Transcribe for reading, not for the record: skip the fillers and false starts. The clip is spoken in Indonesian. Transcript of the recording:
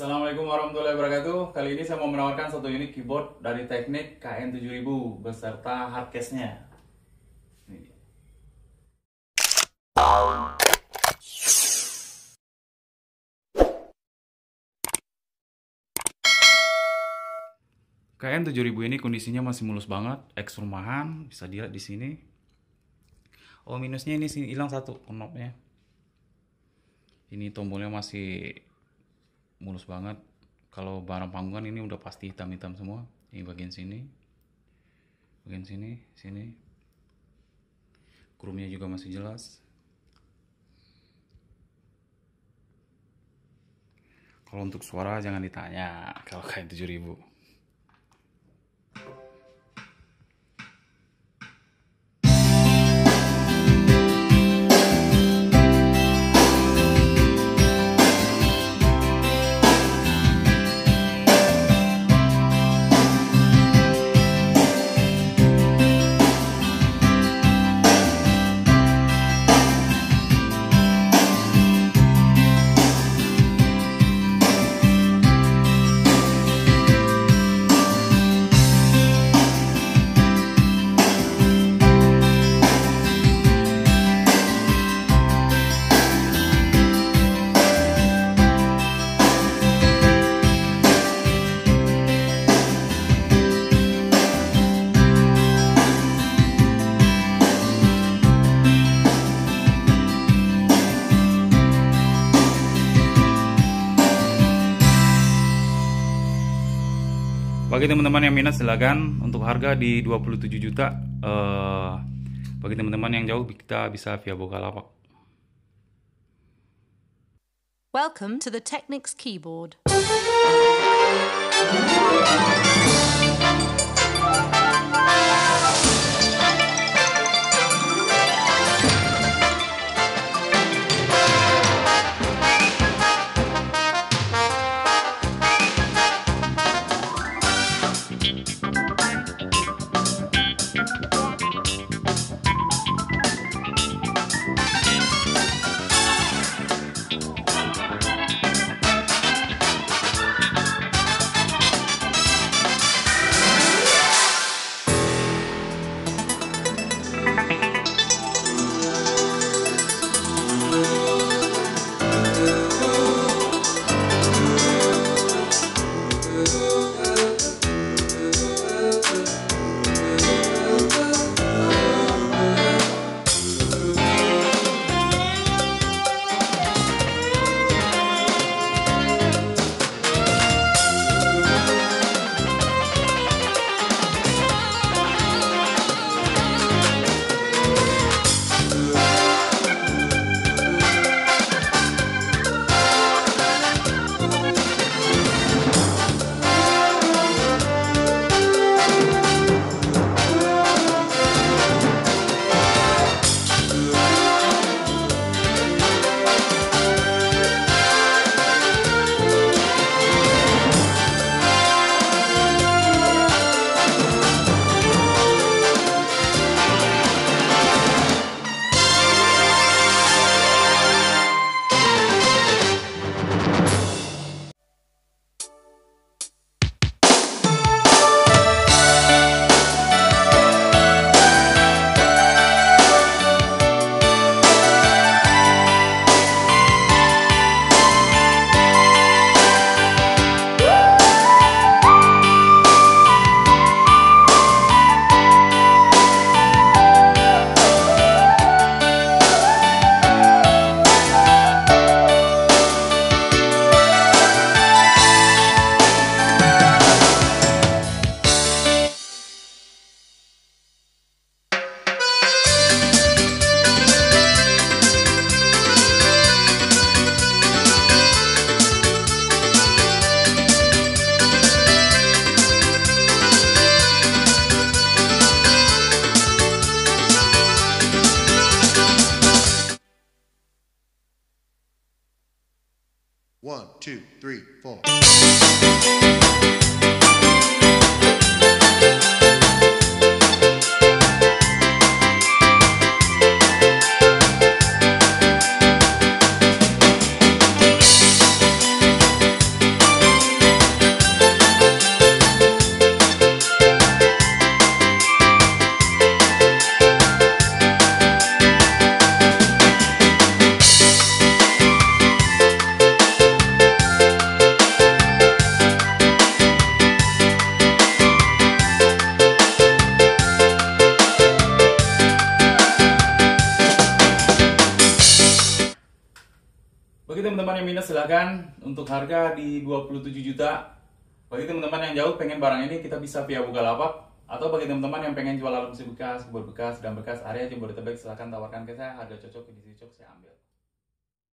Assalamualaikum warahmatullahi wabarakatuh. Kali ini saya mau menawarkan satu unit keyboard dari Teknik KN7000 beserta hardcase-nya. Ini dia. KN7000 ini kondisinya masih mulus banget, ex rumahan, bisa dilihat di sini. Oh, minusnya ini sih hilang satu knobnya. Ini tombolnya masih mulus banget. Kalau barang panggungan ini udah pasti hitam-hitam semua. Ini bagian sini, sini. Chrome-nya juga masih jelas. Kalau untuk suara jangan ditanya kalau kayak 7000. Bagi teman-teman yang minat silakan, untuk harga di 27 juta. Bagi teman-teman yang jauh kita bisa via Bukalapak. Welcome to the Technics keyboard. One, two, three, four. Bagi teman-teman yang minus silahkan, untuk harga di 27 juta. Bagi teman-teman yang jauh pengen barang ini, kita bisa via Bukalapak. Atau bagi teman-teman yang pengen jual alat musik bekas, keyboard bekas, dan bekas area Jabodetabek, silahkan tawarkan ke saya, harga cocok, kondisi cocok, saya ambil.